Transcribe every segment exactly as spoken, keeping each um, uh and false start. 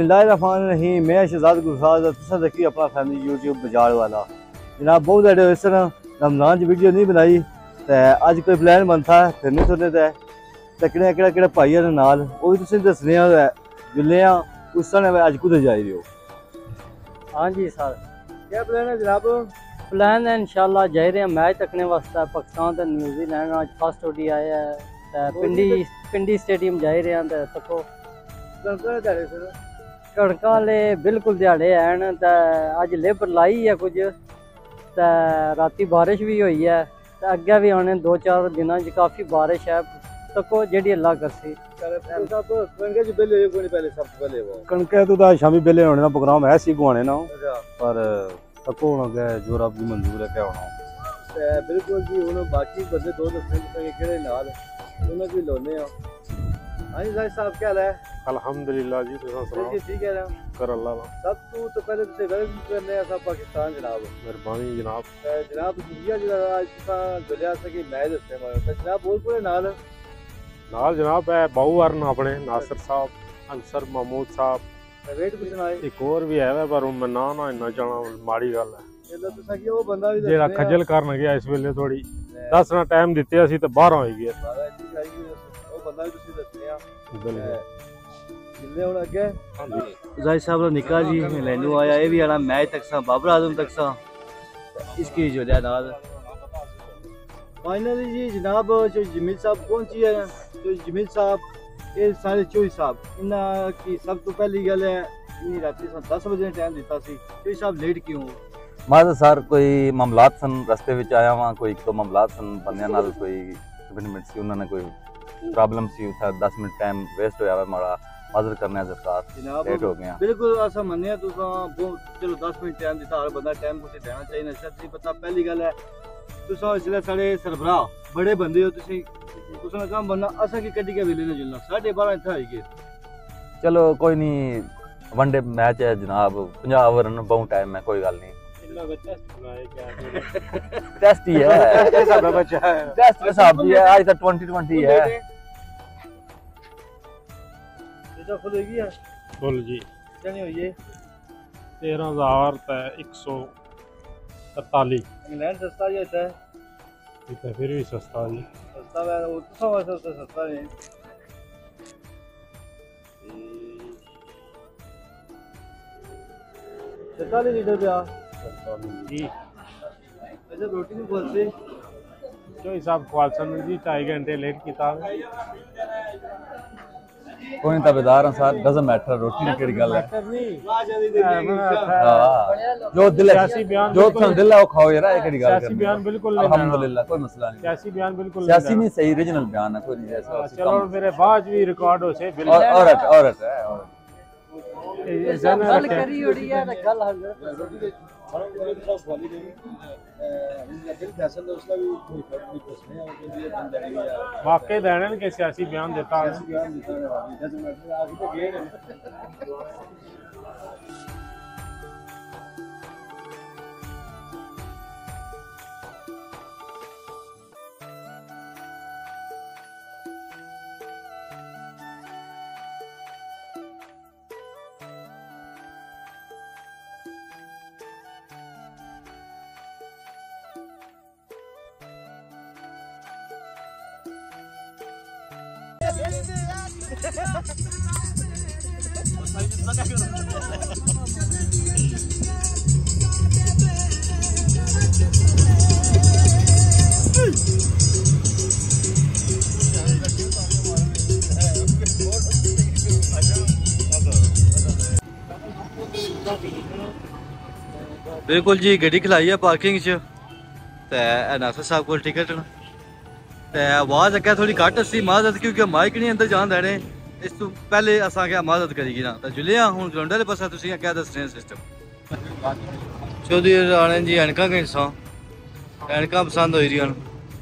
बिस्मिल्लाहिर्रहमानिर्रहीम। मैं शहजाद गुलसाद तुसा देखी अपना फैमिली यूट्यूब बजाड़ वाला जनाब। बहुत सारे इस तरह रमजान च वीडियो नहीं बनाई तो अज कोई प्लान बनता फिरने तुरने का तकने केड़ा केड़ा भाई ने नाल वो भी तुसें दसने जुले उस तरह अज कुदे जाई रहे हो? हाँ जी सर, क्या प्लान है जनाब? प्लान है इंशाल्लाह जा रहे हैं मैच तकने वास्ते पाकिस्तान तो न्यूजीलैंड आज फर्स्ट ओडी आया है पिंडी पिंडी स्टेडियम जा रहे हैं तो तको कणक वाले बिल्कुल दिहाड़े हैं तो अज लेबर लाई है कुछ तो राती बारिश भी हुई है तो अगे भी आने दो चार दिनों काफ़ी बारिश है तको जी अल्लाह करसी। कणक तो शामी बेले होने का प्रोग्राम है सी गुआने ना पर तको होना जो रब की मंजूर है क्या होना बिल्कुल जी। हूँ बाकी बंदे दो दसने कि नाल उन्होंने भी लोने। हाँ जी साहब क्या हाल है? अल्हम्दुलिल्लाह जी जी ठीक है कर अल्लाह सब तू तो पहले तुझे वेलकम करने सब पाकिस्तान जनाब। मेहरबानी जनाब। जनाब दुनिया जिला आज जुलिया सकी मैच दसने वाला जनाब बोल पूरे नाल नाल जनाब है बाहू अरन अपने नासिर साहब अंसर महमूद साहब वेट कुछ ना एक और भी है पर मैं ना ना इन्ना जाना माड़ी गल है चलो तुसा की वो बंदा भी जेड़ा खजल करन गया इस वेले थोड़ी दस ना टाइम दिते असि ते बारह हो गए वो बंदा भी तुसी दसने आ बिल्कुल जिले हुन अगे जाहिद साहब दा निका जी लैनू आया ये भी आना मैच तक सा बाबर आजम तक सा इसकी जो नाल फाइनली जी जनाब जो जमील साहब कौन सी है जो जमील साहब ये सारे चोई साहब इन्ना की सब तो पहली गल है इन्नी राती दस बजे टाइम दिता सी चोई साहब लेट क्यों? माज़ सर कोई मामलात सन रस्ते विच आया वहाँ कोई एक दो मामलात सन बंदियां नाल कोई मिनट सी उन्होंने कोई प्रॉब्लम सी था दस मिनट टाइम वेस्ट होया है माड़ा माजर करने ज़रूरत लेट हो गया। बिल्कुल ऐसा मन्निया तुसा चलो दस मिनट टाइम दिता हर बंदा टाइम को देना चाहिए ना सच्ची पता पहली गल है तुसा इसलिए साढ़े सरबराह बड़े बंदे हो तुसी तुसा काम बनना असा की कड्डी के वेले ना जुलना साढ़े बारह इत्थे आई गए। चलो कोई नहीं वनडे मैच है जनाब पंजाब ओवर बहुत टाइम है कोई गल नहीं टेस्ट ही है टेस्ट के हिसाब से है आज तक ट्वेंटी ट्वेंटी है ये फुल होगी है फुल जी कितनी हुई है? तेरह हजार एक सौ तरतालीस। इंग्लैंड सस्ता ही होता है इतना फिर भी सस्ता जी सस्ता है वो तो सौ सस्ता सस्ता है सैंतालीस लीटर पे आ जी। अच्छा रोटी नहीं बोलते जो हिसाब क्वालसन जी ढाई घंटे लेट किया कोई तबेदार सर डजंट मैटर रोटी की केड़ी गल है जो दिल जो तुम दिल है वो खाओ यार ये केड़ी गल है सियासी बयान बिल्कुल अल्हम्दुलिल्लाह कोई मसला नहीं सियासी बयान बिल्कुल सियासी नहीं सही रीजनल बयान है कोई नहीं ऐसा चलो मेरे बाद भी रिकॉर्ड हो से बिल्कुल औरत औरत है औरत गल करी उड़ी है तो गल हल वाकई देने के सियासी बयान देता है बिल्कुल जी गड्डी खलाई है पार्किंग च नासिर साहब को टिकट आवाज़ अगर थोड़ी घट सी माजत क्योंकि माइक नहीं अंदर जान देने इस तो पहले असा क्या माजत करेगी ना तो जुले हूँ ग्राउंड वाले पास क्या दसने सिस्टम चौधरी आने जी ऐनक के हिस्सा ऐनक पसंद हो रही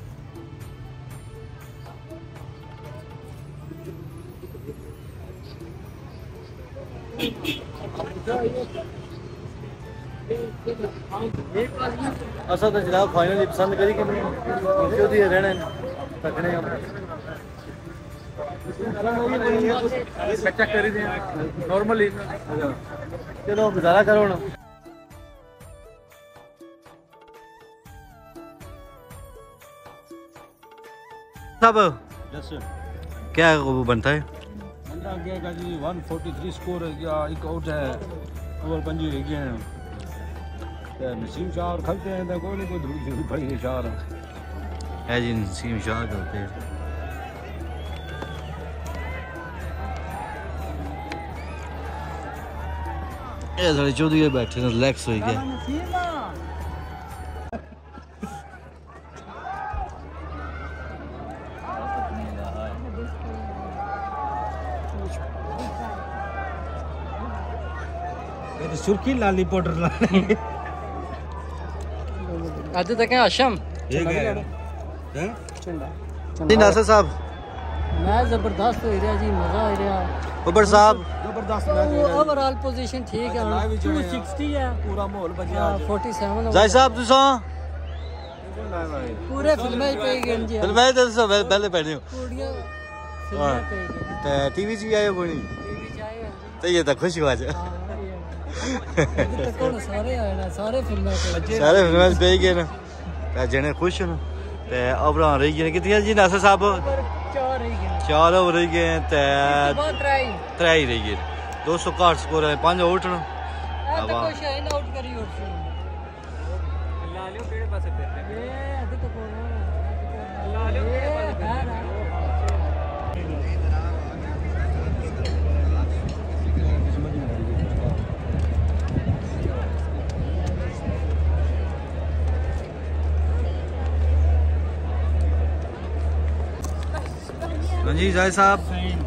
असा तो जनाब फाइनली पसंद करी कि नहीं रहने तकने चेक करी दे नॉर्मली चलो गुजारा करो ना सब क्या वो बनता है बंदा गया जी एक सौ तैंतालीस स्कोर है या एक आउट है ओवर पंजी है गए ते नसीम शाह और खलते हैं तो कोई नहीं कोई धूल धूल पड़ी है शाह है जी नसीम शाह करते हैं ये सारे चौधरी बैठे हैं रिलैक्स हो गया सुर्खी लाली पाउडर लाने ਅੱਜ ਤੱਕ ਆਸ਼ਮ ये गया हैं जी नासिर साहब मैं जबरदस्त हो रहा जी मजा आ रहा उबर साहब जबरदस्त मैच ओवरऑल पोजीशन ठीक है टू सिक्सटी है पूरा माहौल बजा सैंतालीस जाय साहब तुसा पूरे फिल्में पे गए जी फिर मैं तो सब पहले बैठे हो पूरियां फिल्में पे गए ते टीवी च भी आए हो कोई नहीं टीवी जाए तो ये तो खुश हुआ आज कौन सारे आए ना सारे फिल्में पे सारे फिल्में पे गए ना ते जने खुश न ते अबरा रही गए कितनी जी नासिर साहब चार रह गए चार हो रही गए ते ट्राई त्रै ही रही गए दो सौ काठ स्कोर है पांच आउट न अब तो शाइन आउट करी और ला लियो केड़े पासे फिरते ये अभी तो कौन ला लियो केड़े पासे हाँ जी जाय साहब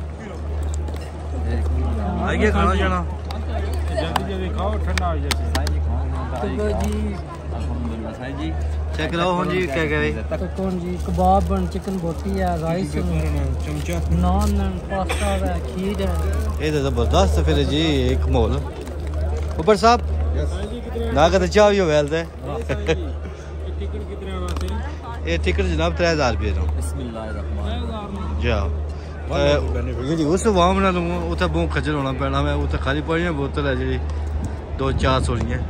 आइए खाना जाना जल्दी जल्दी खाओ ठंडा हो जाए तो जी जी चेक कराओ हाँ जी क्या कह रहे तो कौन जी कबाब बन चिकन बोटी है राइस चमचा नान पास्ता है खीर है ये तो जबरदस्त फिर जी एक माहौल ऊपर साहब ना कहते चाह भी हो वेल दे टिकट कितने वास्ते ये टिकट जनाब त्रै हजार रुपये नो जा जी उस वाम ना उत्थे बहुत खज्जल होना पैना मैं उत्थे खाली पड़ी बोतल है जी दो चार सौ है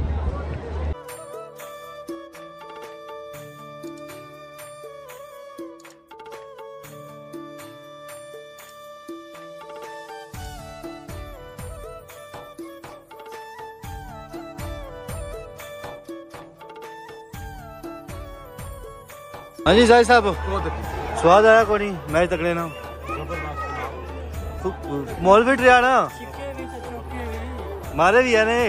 हाँ जी जाय साहब स्वाद आया को नहीं मैच तकड़े ना मॉल फिट रहा ना मारे भी है ने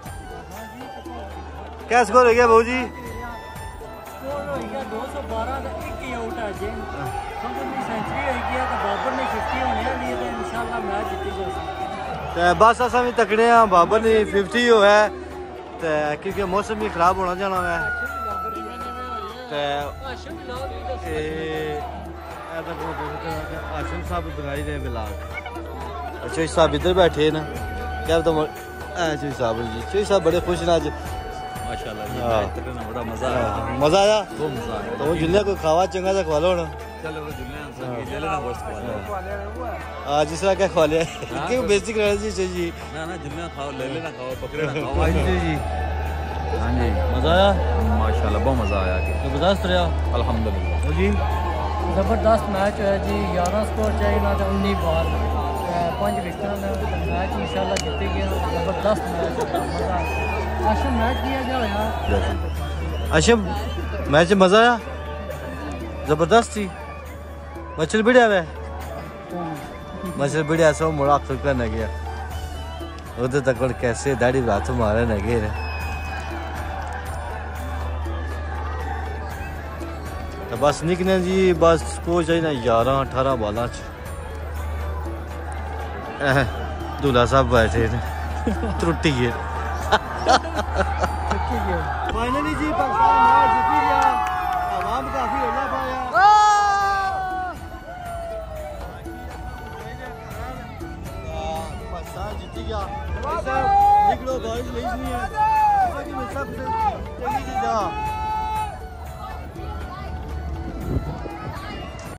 क्या स्कोर हो गया बहू जी दो सौ बारह एक ही आउट है जी सेंचुरी हो गया तो बाबर ने फिफ्टी होने वाली है इंशाल्लाह मैच जीती जाएगी बस असा भी तकड़े हैं बाबर ने फिफ्टी हो है क्योंकि मौसम भी खराब होना जाना है आशिम साहब बनाई दे बिलाल अच्छा साहब इधर बैठे ना क्या तो चोई साहब जी चोई साहब बड़े खुश ना आज माशाल्लाह बड़ा मजा आया मजा आया बहुत मजा आया तो जुल्ले कोई खावा चंगा सा खवा लो ना चलो जुल्ले ले लेना गोश्त खवा आज जिस तरह क्या खवा लिया क्यों बेइज्जती कर रहे जी जी ना ना जुल्ले खाओ ले लेना खाओ पकड़े ना खाओ जी जी हाँ जी मजा आया माशाल्लाह बहुत मजा आया जबरदस्त रहा अल्हम्दुलिल्लाह जी जबरदस्त मैच है जी ग्यारह स्कोर चाहिए ना तो उन्नीस बार पांच विकेट मैच इंशाल्लाह जीते गया जबरदस्त मैच मजा आशिम मैच किया जाओ यार आशिम मैच में मजा आया जबरदस्त थी मछली बढ़िया वे मछली बढ़िया सो मुड़ा करने गया उधर तक कैसे दाढ़ी हाथ मारे न गए तो बस निकने जी बस स्कोर चाहिए ना ग्यारह अठारह बाल दूल्हा साहब बैठे त्रुटि गए फाइनली जी पाकिस्तान मैच